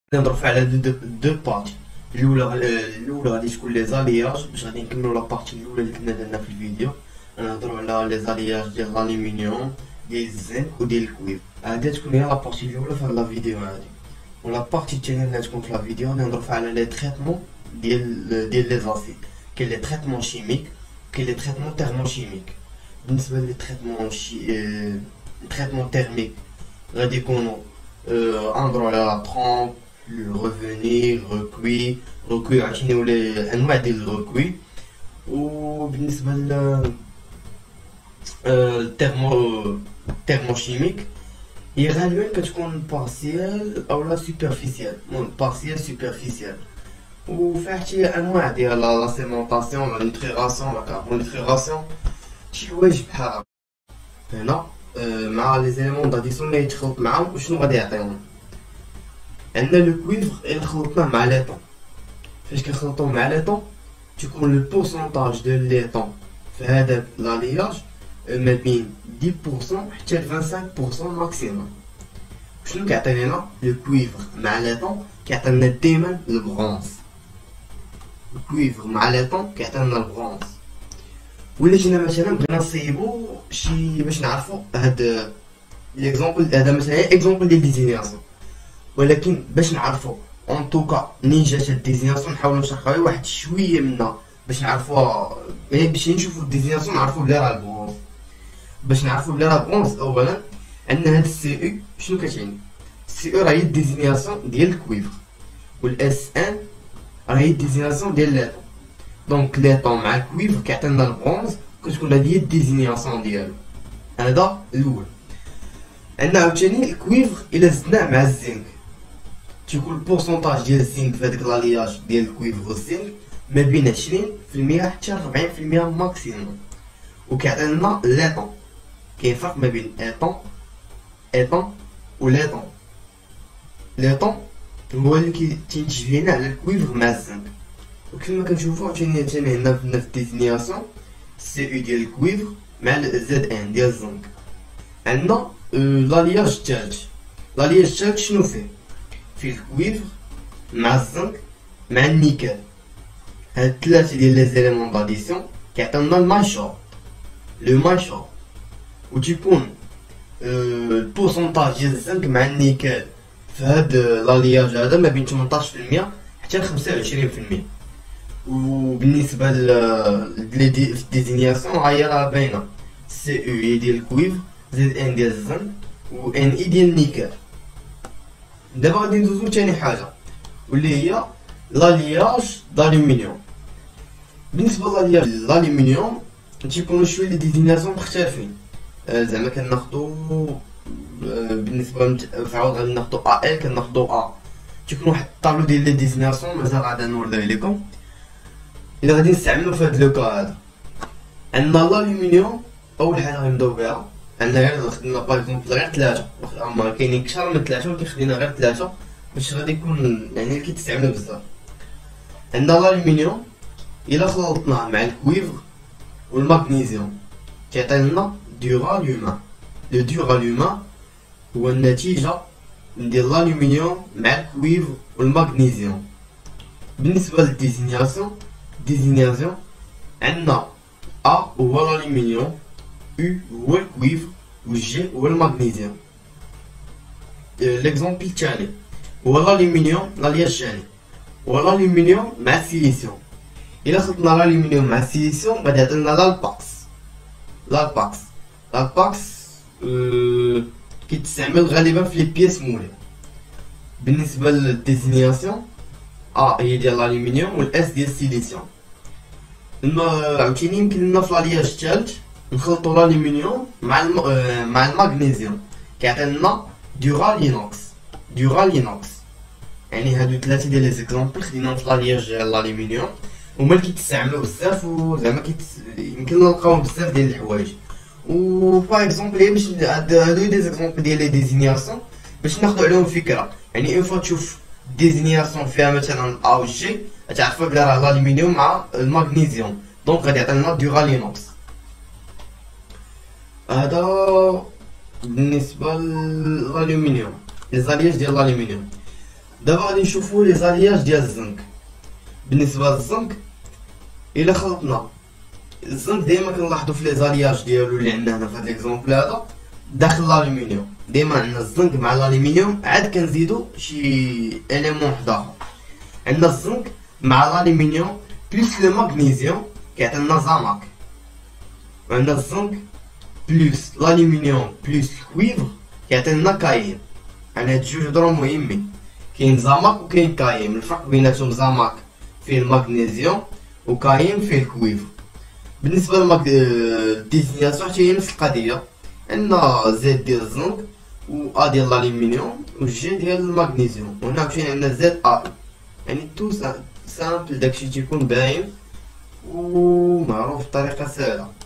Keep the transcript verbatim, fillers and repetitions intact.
نهضروا فيها على دو دو بارتي. الاولى الاولى غادي تكون لي زالياج باش غادي نكملوا لا بارتي الاولى اللي كنا درنا في الفيديو. نهضروا على لي زالياج ديال الالومنيوم ديال الزنك وديال الكويف. هادي تكون هي لا بارتي الاولى في هاد لا فيديو هادي. ولا بارتي الثانيه اللي تكون في لا فيديو نهضروا فيها على لي تريتمون ديال ديال لي زاسيد. كاين لي تريتمون شيميك كاين لي تريتمون تيرموشيميك. بالنسبه لي تريتمون شي تريتمون تيرميك غادي يكونوا اندرو على لا طرومب ريفونير ركوي ركوي عرفتيني ولا انواع ديال الركوي. وبالنسبه ل التيرمو تيرموشيميك هي غالبا كتكون بارسيال او لا سوبرفيسيال. المهم بارسيال سوبرفيسيال وفيها حتى انواع ديال لا سيمونطاسيون لا نيتريغاسيون لا كاربونيتريغاسيون شي حوايج بحال هنا مع لي زيليمون داديسيون اللي يتخلط معاهم وشنو غادي يعطيونا. عندنا لو كويفر الا خلطناه مع ليطون. فاش كنخلطوه مع ليطون تيكون لو بورسونتاج دو ليطون في هذاك لالياج ما بين دix pour cent حتى ل vingt-cinq pour cent ماكسيموم. شنو كيعطينا لو كويفر مع ليطون؟ كيعطينا ديما البرونز. الكويفر مع ليطون كيعطينا البرونز. ولا جينا مثلا بغينا نصيبو شي باش نعرفو هاد ليكزومبل هذا مثلا اكزومبل ديال ديزينياسيون، ولكن باش نعرفو اون توكا منين جات هاد ديزينياسيون نحاولو نشرحوها واحد شويه منها باش نعرفوها. باش نشوفو الديزينياسيون نعرفو بلي راه البرونز. باش نعرفو بلي راه برونز اولا عندنا هاد السي او. شنو كتعني؟ السي او راه هي الديزينياسيون ديال الكويفر والاس ان راه هي الديزينياسيون ديال ليطون. دونك ليطون مع الكويفر كيعطينا البرونز كتكون هادي هي الديزينياسيون ديالو. هذا الاول. عندنا عاوتاني الكويفر الا زدناه مع الزنك تيكون البورسونتاج ديال الزنك في هذاك لالياج ديال الكويفر والزنك ما بين عشرين في المية حتى ربعين في المية ماكسيموم. وكيعطينا ليطون. كاين فرق ما بين ايطون ايطون و ليطون. ليطون هو اللي كينتج لينا على الكويفر مع الزنك. وكما كنشوفو عاوتاني ثاني هنا في الديزينياسيون سي او ديال الكويفر مع زد ان ديال الزنك. عندنا لالياج الثالث. لالياج الثالث شنو فيه؟ فيه الكويفر مع الزنك مع النيكل. هاد الثلاثه ديال لي زيليمون داديسيون كيعطيونا المايشور لو مايشور. و تيكون البورسونتاج ديال الزنك مع النيكل في هاد لالياج هذا ما بين ثمنطاش في المية حتى ل خمسة وعشرين في المية. وبالنسبه ل ديزينياسيون هي راه باينه سي او هي ديال الكويفر زد ان ديال الزنك و ان اي ديال النيكل. دابا غادي ندوزو لثاني حاجه واللي هي لالياج دالومينيوم. بالنسبه لالياج الالومنيوم تيكونوا شويه لي ديزينياسيون مختلفين. أه زعما كناخدو أه بالنسبه في عوض غادي ناخدو ا ال كناخدو ا. تيكون واحد الطابلو ديال لي ديزينياسيون مازال غادي نوريه لكم الا غادي نستعملو في هاد لوكا هذا. عندنا الالومنيوم اول حاجه غنبداو بها عندنا غير خدينا باغ اكزومبل غير ثلاثه. هما كاينين كثر من ثلاثه ولكن خدينا غير ثلاثه باش غادي يكون يعني كيتستعملوا بزاف. عندنا الالومنيوم الا خلطناه مع الكويفر والمغنيسيوم كيعطينا ديورالومان. لو ديورالومان هو النتيجه ديال الالومنيوم مع الكويفر والمغنيسيوم. بالنسبه للديزينياسيون ديزينياسيون عندنا ا هو الالومنيوم U هو الكويفر و G هو المغنيسيوم. ليكزومبل الثاني هو الالومنيوم لالياج الثاني هو الالومنيوم مع السيليسيوم. الا خلطنا الالومنيوم مع السيليسيوم غادي يعطينا لالباكس. لالباكس لالباكس أه كيتستعمل غالبا في لي بياس مولي. بالنسبه للديزينياسيون ا هي ديال الالومنيوم والاس ديال السيليسيوم. عاوتاني يمكن لنا في لالياج الثالث نخلطو الالومنيوم مع الم... آه مع المغنيسيوم كيعطينا دورالينوكس. دورالينوكس يعني هادو ثلاثه ديال لي زيكزامبل خديناهم في لالياج ديال الالومنيوم هما اللي كيتستعملوا بزاف وزعما كيت... يمكن نلقاوهم بزاف ديال الحوايج. و باغ اكزومبل باش هادو دي زيكزامبل ديال لي ديزينياسيون باش ناخدو عليهم فكره. يعني اون فوا تشوف ديزينياسيون فيها مثلا ا و جي تعرفوا بلي راه الالومنيوم مع المغنيسيوم دونك غادي يعطينا دورالينوكس. هذا بالنسبه للالومنيوم لي زالياج ديال الالومنيوم. دابا غادي نشوفو لي زالياج ديال الزنك. بالنسبه للزنك الا خلطنا الزنك ديما كنلاحظو في لي زالياج ديالو اللي عندنا هنا في هاد ليكزومبل هذا داخل الالومنيوم. ديما عندنا الزنك مع الالومنيوم عاد كنزيدو شي اليمون واحد اخر. عندنا الزنك مع الالومنيوم بلس لو مغنيسيوم كيعطينا زاماك، وعندنا الزنك بلس الالومنيوم بلس الكويفر كيعطينا كاين. يعني هاد جوج هضرو مهمين، كاين زاماك وكاين كاين. الفرق بيناتهم زاماك فيه المغنيسيوم وكاين فيه الكويفر. بالنسبه للديزينياسيون حتى هي نفس القضيه، عندنا زيت ديال الزنك و ا ديال الالومنيوم و جي ديال المغنيسيوم، وهنا عاوتاني عندنا زيت ا. يعني تو سامبل داكشي تيكون باين ومعروف بطريقه سهله.